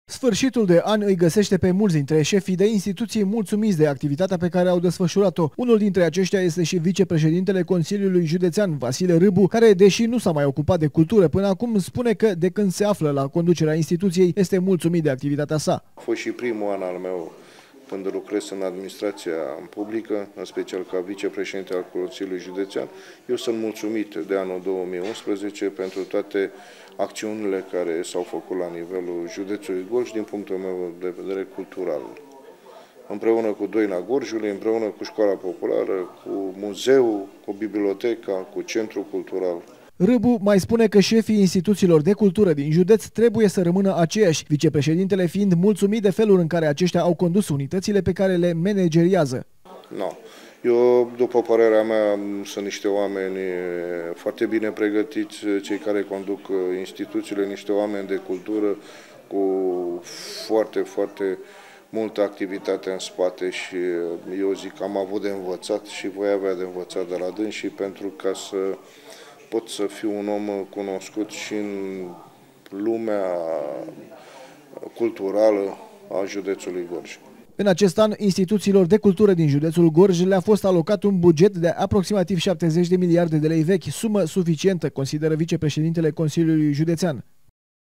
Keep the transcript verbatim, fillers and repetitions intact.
Sfârșitul de an îi găsește pe mulți dintre șefii de instituții mulțumiți de activitatea pe care au desfășurat-o. Unul dintre aceștia este și vicepreședintele Consiliului Județean, Vasile Râbu, care, deși nu s-a mai ocupat de cultură până acum, spune că de când se află la conducerea instituției, este mulțumit de activitatea sa. A fost și primul an al meu când lucrez în administrația publică, în special ca vicepreședinte al Consiliului Județean. Eu sunt mulțumit de anul două mii unsprezece pentru toate acțiunile care s-au făcut la nivelul județului Gorj din punctul meu de vedere cultural. Împreună cu Doina Gorjului, împreună cu Școala Populară, cu muzeul, cu biblioteca, cu centrul cultural. Râbu mai spune că șefii instituțiilor de cultură din județ trebuie să rămână aceiași, vicepreședintele fiind mulțumit de felul în care aceștia au condus unitățile pe care le manageriază. No. Eu, după părerea mea, sunt niște oameni foarte bine pregătiți, cei care conduc instituțiile, niște oameni de cultură cu foarte, foarte multă activitate în spate și eu zic că am avut de învățat și voi avea de învățat de la dâns și pentru ca să pot să fiu un om cunoscut și în lumea culturală a județului Gorj. În acest an, instituțiilor de cultură din județul Gorj le-a fost alocat un buget de aproximativ șaptezeci de miliarde de lei vechi, sumă suficientă, consideră vicepreședintele Consiliului Județean.